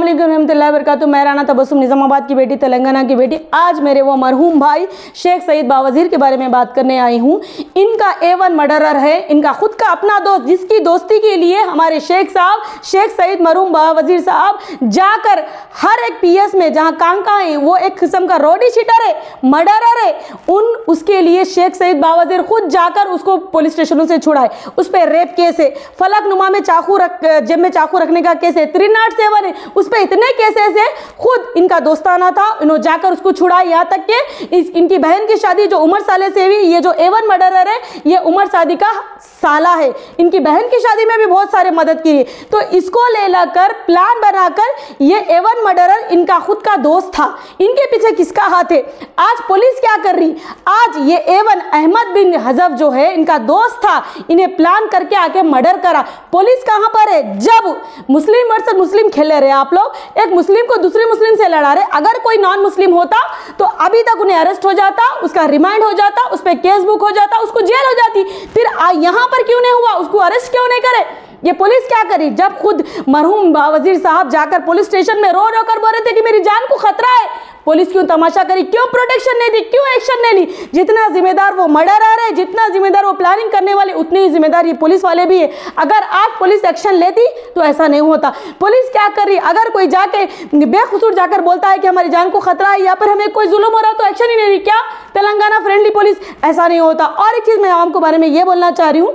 रहमतुल्लाहि व बरकातुहू। मैं राना तबस्सुम, निज़ामाबाद की बेटी, तेलंगाना की बेटी। आज मेरे वो मरहूम भाई शेख सईद बावज़ीर के बारे में बात करने आई हूँ। इनका A1 मर्डरर है, इनका खुद का अपना दोस्त, जिसकी दोस्ती के लिए हमारे शेख साहब, शेख सईद मरहूम बावज़ीर साहब जाकर हर एक PS में जहाँ कांका है, वो एक किस्म का रोडी शीटर है, मर्डरर है, उसके लिए शेख सईद बावज़ीर खुद जाकर उसको पुलिस स्टेशनों से छुड़ाए। उस पर रेप केस है, फलकनुमा में जेब में चाकू रखने का केस है, 307 है, उस पर इतने केसेस है। खुद इनका दोस्ताना था, इन्होंने जाकर उसको छुड़ाया। यहाँ तक कि इनकी बहन की शादी जो उमर साले से हुई, ये जो A1 मर्डरर है, ये उमर सादी का साला है। इनकी बहन की शादी में भी बहुत सारे मदद की। तो इसको ले लाकर प्लान बनाकर ये A1 मर्डरर इनका खुद का दोस्त था। इनके पीछे किसका हाथ है? आज पुलिस क्या कर रही? आज ये A1 अहमद बिन हजफ जो है, इनका दोस्त था, इन्हें प्लान करके आके मर्डर करा। पुलिस कहां पर है? जब मुस्लिम वर्सेस मुस्लिम खेले रहे आप लोग, एक मुस्लिम को दूसरे मुस्लिम से लड़ा रहे। अगर कोई नॉन मुस्लिम होता तो अभी तक उन्हें अरेस्ट हो जाता, उसका रिमांड हो जाता, उस पर केस बुक हो जाता, उसको जेल हो जाती। फिर यहां पर क्यों नहीं हुआ? उसको अरेस्ट क्यों नहीं करे? ये पुलिस क्या करी? जब खुद मरहूम बावज़ीर साहब जाकर पुलिस स्टेशन में रो रो कर बोल रहे थे कि मेरी जान को खतरा है, पुलिस क्यों तमाशा करी? क्यों प्रोटेक्शन नहीं दी? क्यों एक्शन नहीं ली? जितना जिम्मेदार वो मर्डरर है, जितना जिम्मेदार वो प्लानिंग करने वाले, उतने ही जिम्मेदार ये पुलिस वाले भी है। अगर आज पुलिस एक्शन लेती तो ऐसा नहीं होता। पुलिस क्या कर रही? अगर कोई जाके बेखुसूर जाकर बोलता है कि हमारी जान को खतरा है या फिर हमें कोई जुल्म हो रहा तो एक्शन ही नहीं रही। क्या तेलंगाना फ्रेंडली पुलिस? ऐसा नहीं होता। और एक चीज़ मैं आवाम के बारे में ये बोलना चाह रही हूँ,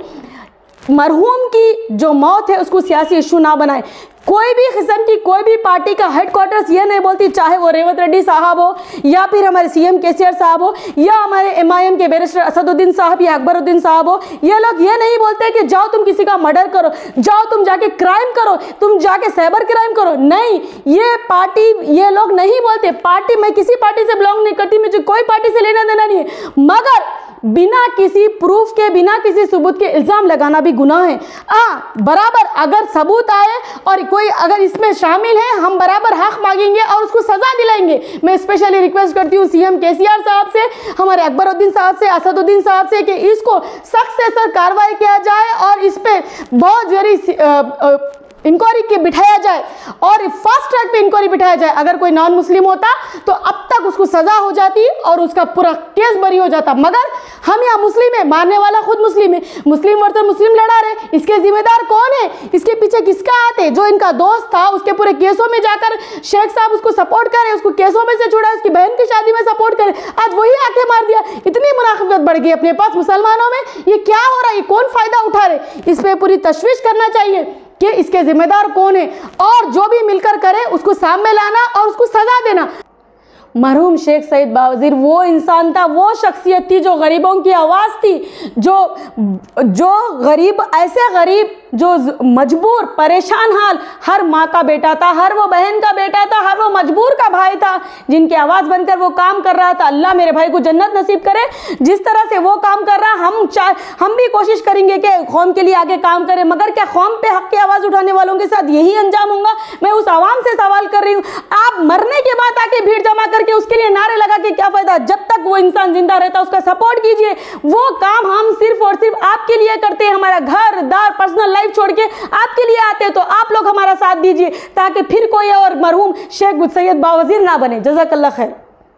मरहूम की जो मौत है उसको सियासी इशू ना बनाए। कोई भी किस्म की कोई भी पार्टी का हेडक्वार्टर्स ये नहीं बोलती, चाहे वो रेवंत रेड्डी साहब हो या फिर हमारे CM KCR साहब हो या हमारे MIM के बैरिस्टर असदुद्दीन साहब या अकबरुद्दीन साहब हो, ये लोग ये नहीं बोलते कि जाओ तुम किसी का मर्डर करो, जाओ तुम जाके क्राइम करो, तुम जाके साइबर क्राइम करो। नहीं, ये पार्टी, ये लोग नहीं बोलते। पार्टी, मैं किसी पार्टी से बिलोंग नहीं करती, मुझे कोई पार्टी से लेना देना नहीं है, मगर बिना किसी प्रूफ के, बिना किसी सबूत के इल्ज़ाम लगाना भी गुनाह है। बराबर अगर सबूत आए और कोई अगर इसमें शामिल है, हम बराबर हक मांगेंगे और उसको सज़ा दिलाएंगे। मैं स्पेशली रिक्वेस्ट करती हूँ CM KCR साहब से, हमारे अकबरुद्दीन साहब से, असदुद्दीन साहब से कि इसको सख्त से सख्त कार्रवाई किया जाए और इस पर बहुत जरूरी इंक्वायरी के बिठाया जाए और फास्ट ट्रैक पे इंक्वायरी बिठाया जाए। अगर कोई नॉन मुस्लिम होता तो अब तक उसको सजा हो जाती और उसका पूरा केस बरी हो जाता, मगर हम यहाँ मुस्लिम है, मारने वाला खुद मुस्लिम है, मुस्लिम वर्सेस मुस्लिम लड़ा रहे। इसके जिम्मेदार कौन है? इसके पीछे किसका हाथ है? जो इनका दोस्त था, उसके पूरे केसों में जाकर शेख साहब उसको सपोर्ट करे, उसको केसों में से छुड़ा, उसकी बहन की शादी में सपोर्ट करे, आज वही आके मार दिया। इतनी मुनाफिकत बढ़ गई अपने पास मुसलमानों में। ये क्या हो रहा है? ये कौन फायदा उठा रहे? इस पर पूरी तशवीश करना चाहिए कि इसके जिम्मेदार कौन है और जो भी मिलकर करे उसको सामने लाना और उसको सजा देना। मरहूम शेख सईद बावज़ीर वो इंसान था, वो शख्सियत थी जो गरीबों की आवाज़ थी, जो गरीब, ऐसे गरीब जो मजबूर, परेशान हाल, हर माँ का बेटा था, हर वो बहन का बेटा था, हर वो मजबूर का भाई था, जिनकी आवाज़ बनकर वो काम कर रहा था। अल्लाह मेरे भाई को जन्नत नसीब करे। जिस तरह से वो काम कर रहा, हम भी कोशिश करेंगे कि कौम के लिए आगे काम करें, मगर क्या कौम पे हक की आवाज़ उठाने वालों के साथ यही अंजाम होगा? मैं उस आवाम से सवाल कर रही हूँ, आप मरने के बाद आके भीड़ जमा करके उसके लिए नारे लगा के क्या फ़ायदा? जब तक वो इंसान जिंदा रहता उसका सपोर्ट कीजिए। वो काम हम सिर्फ और सिर्फ आपके लिए करते हैं, हमारा घर दार पर्सनल लाइफ छोड़ के आपके लिए आते हैं, तो आप लोग हमारा साथ दीजिए ताकि फिर कोई और मरहूम शेख सईद बावज़ीर ना बने। जज़ाकल्लाह खैर।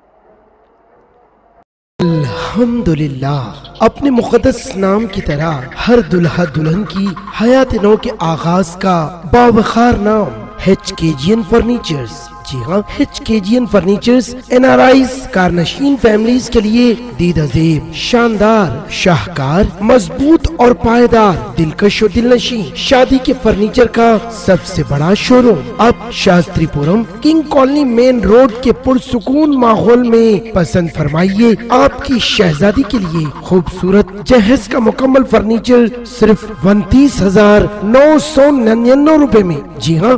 अल्हम्दुलिल्लाह, अपने मुक़द्दस नाम की तरह हर दुल्हा दुल्हन की हयात नौ के आगाज का बावखार नाम HKGN फर्नीचर्स। जी हाँ, HKGN फर्नीचर्स NRIs कारनशीन फैमिलीज के लिए दीदाज़ेब, शानदार, शाहकार, मजबूत और पायदार, दिलकश और दिलनशी शादी के फर्नीचर का सबसे बड़ा शोरूम अब Shastripuram king colony main road के पुरसुकून माहौल में। पसंद फरमाइए आपकी शहजादी के लिए खूबसूरत जहेज का मुकम्मल फर्नीचर सिर्फ 29,999 रुपए में। जी हाँ,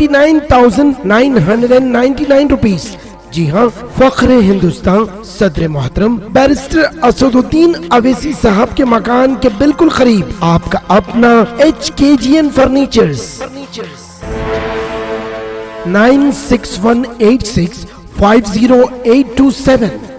29,999 रुपीज। जी हाँ, फख्रे हिंदुस्तान सदर मोहतरम बैरिस्टर असदुद्दीन अवैसी साहब के मकान के बिल्कुल करीब आपका अपना HKGN फर्नीचर्स। 9618650827